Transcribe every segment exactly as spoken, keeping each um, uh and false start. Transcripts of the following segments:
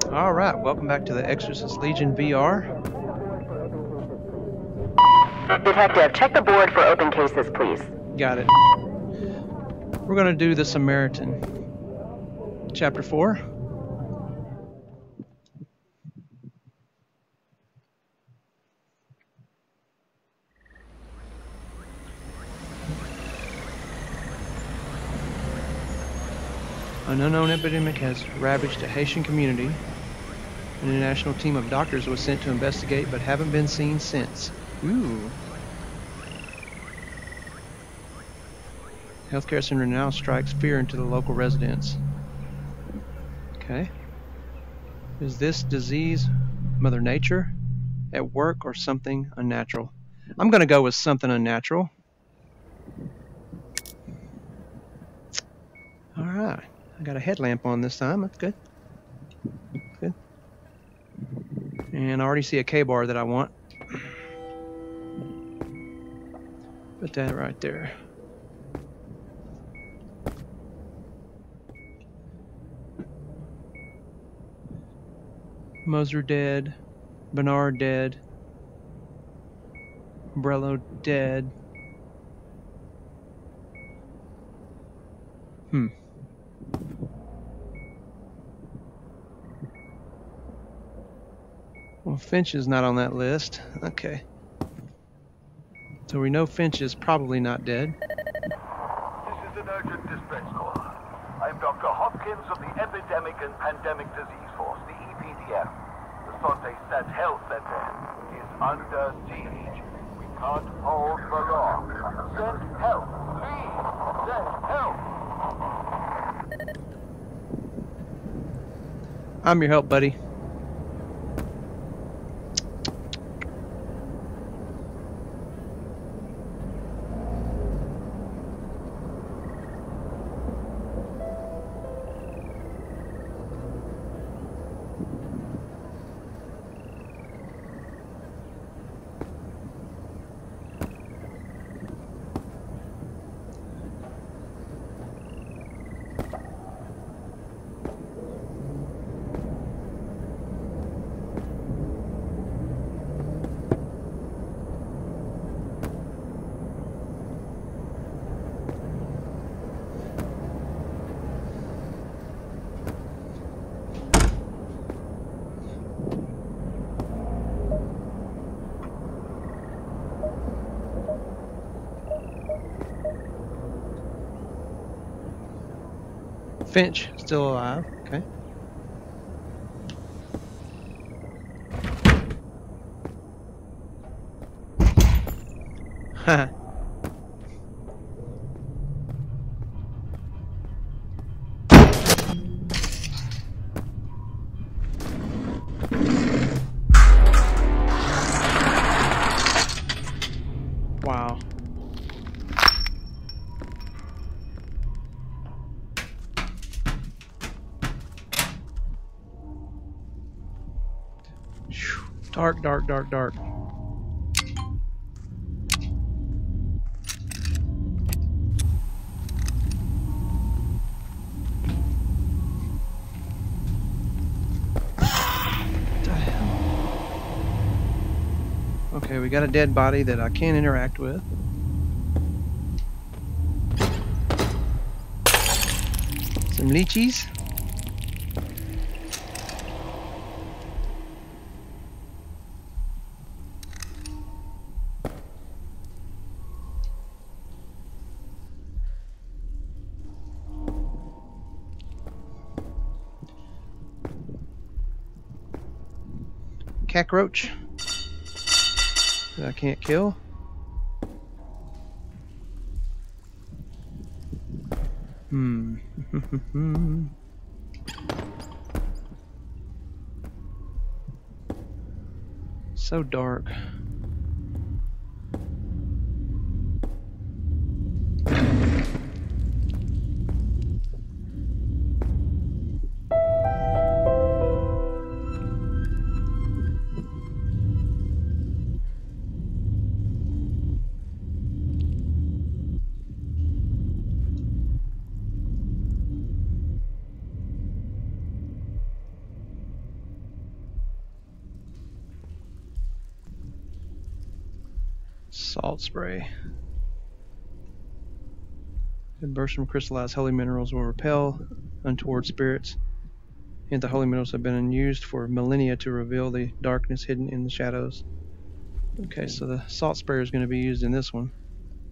Alright, welcome back to the Exorcist Legion V R. Detective, check the board for open cases, please. Got it. We're going to do the Samaritan. Chapter four. An unknown epidemic has ravaged a Haitian community. An international team of doctors was sent to investigate but haven't been seen since. Ooh. Healthcare center now strikes fear into the local residents. Okay. Is this disease Mother Nature at work or something unnatural? I'm going to go with something unnatural. Alright. I got a headlamp on this time. That's good. Good. And I already see a K-bar that I want. Put that right there. Moser dead. Bernard dead. Brello dead. Hmm. Well, Finch is not on that list. Okay. So we know Finch is probably not dead. This is an urgent distress call. I'm Doctor Hopkins of the Epidemic and Pandemic Disease Force, the E P D F. The Saute Stat Health Center is under siege. We can't hold for long. Send help, please. Send help. I'm your help, buddy. Finch, still alive. Okay. Haha. Wow. Dark, dark, dark, dark. What the hell? Okay, we got a dead body that I can't interact with. Some leeches. Cockroach that I can't kill. Hmm. So dark. Salt spray. A burst from crystallized holy minerals will repel untoward spirits. And the holy minerals have been used for millennia to reveal the darkness hidden in the shadows. Okay, so the salt sprayer is going to be used in this one.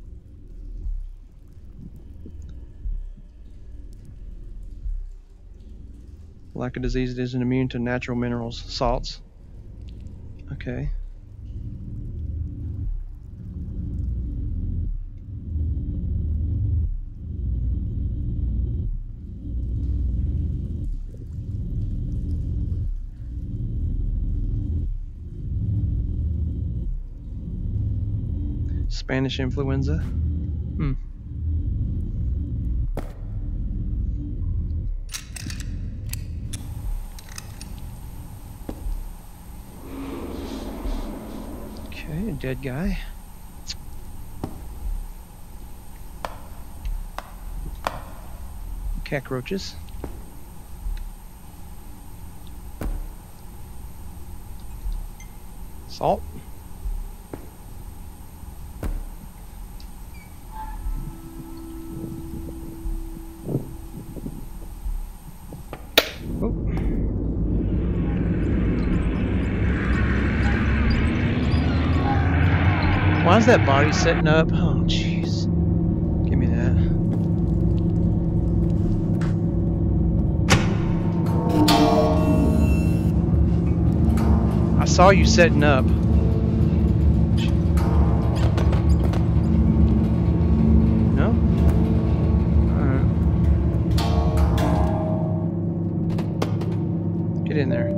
Like a disease, it isn't immune to natural minerals, salts. Okay. Spanish influenza. Hmm. Okay, a dead guy. Cockroaches. Salt. Oh. Why is that body setting up? Oh, jeez. Give me that. I saw you setting up. No? Alright. Get in there.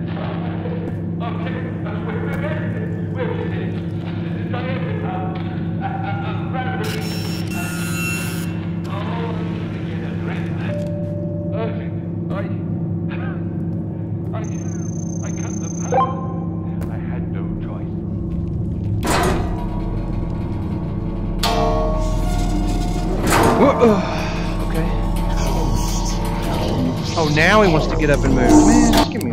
Okay. Oh, now he wants to get up and move. Man, just give me.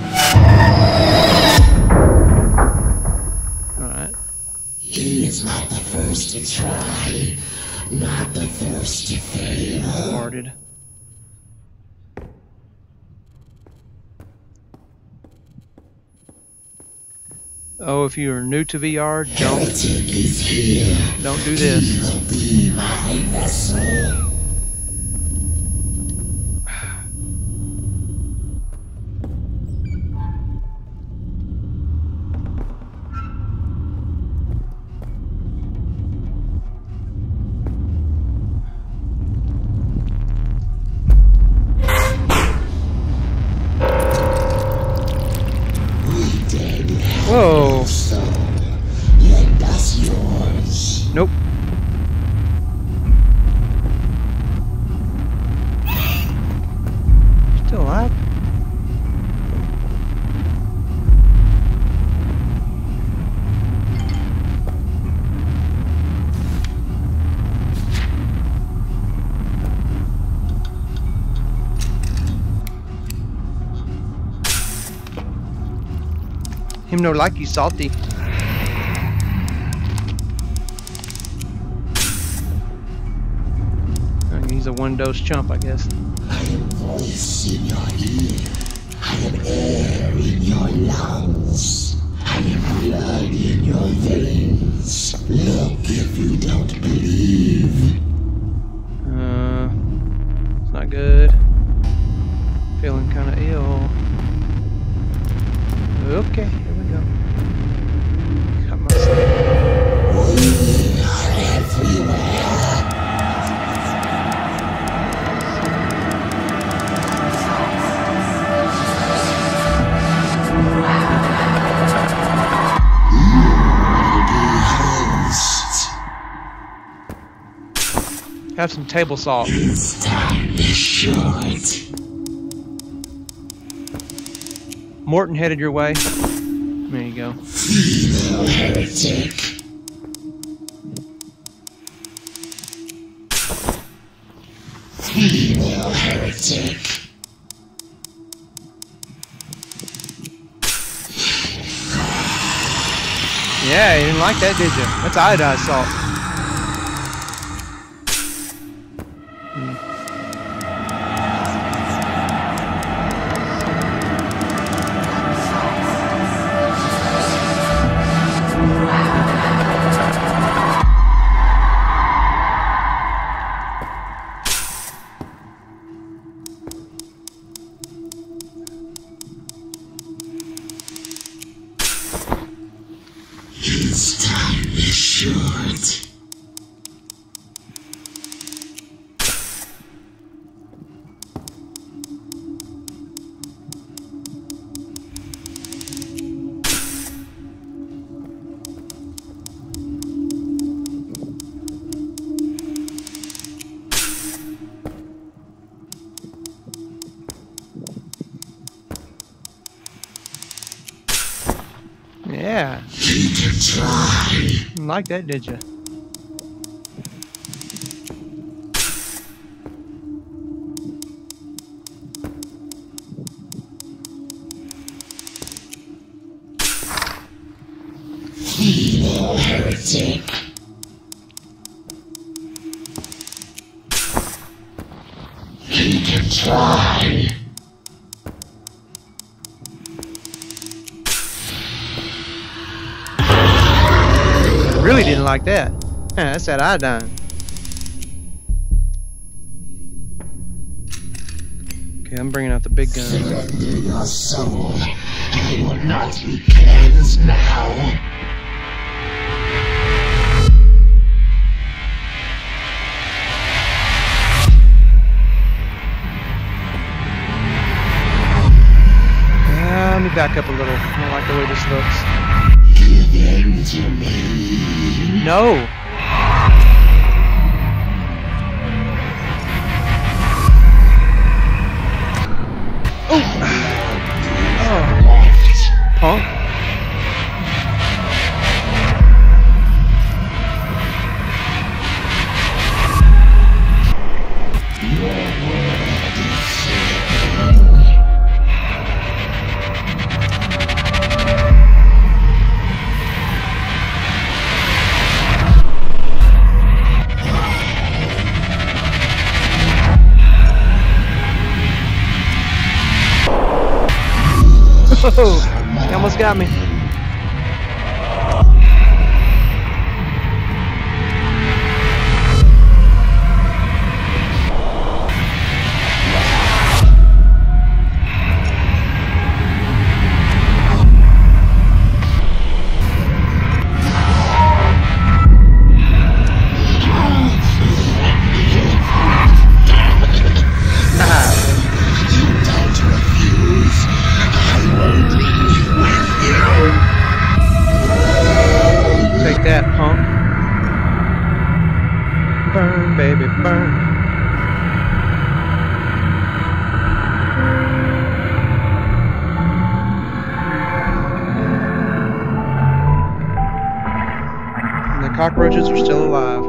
Alright. He is not the first to try, not the first to fail. Farted. Oh, if you are new to V R, don't is here. don't do this. He will be my vessel. Whoa. So, lend us yours. Nope. Still alive? Him no like you salty. He's a one dose chump, I guess. I am voice in your ear. I am air in your lungs. I am blood in your veins. Look if you don't believe. Uh, it's not good. Feeling kind of ill. Okay, here we go. Cut myself. We are everywhere. Have some table salt. His time is short. Morton headed your way. There you go. Female heretic. Female heretic. Yeah, you didn't like that, did you? That's iodized salt. Hmm. His time is short. Yeah. He can try. Didn't like that, did you? Evil heretic. He can try. Really didn't like that. Yeah, that's that iodine. Okay, I'm bringing out the big gun. Surrender your soul. I will not be cleansed now. Uh, let me back up a little. I don't like the way this looks. Give in to me. No! Oh! Punk. Oh, he almost got me. Take that, punk. Burn, baby, burn. And the cockroaches are still alive.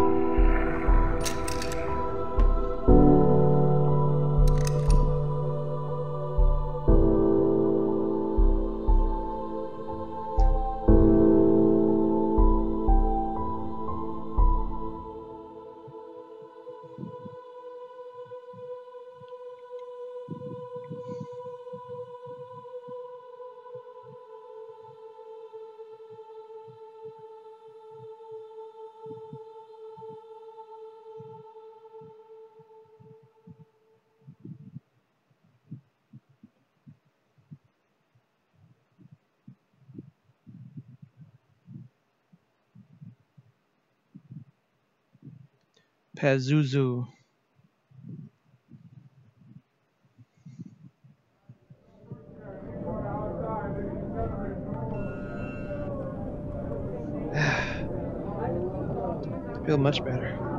Pazuzu. Feel much better.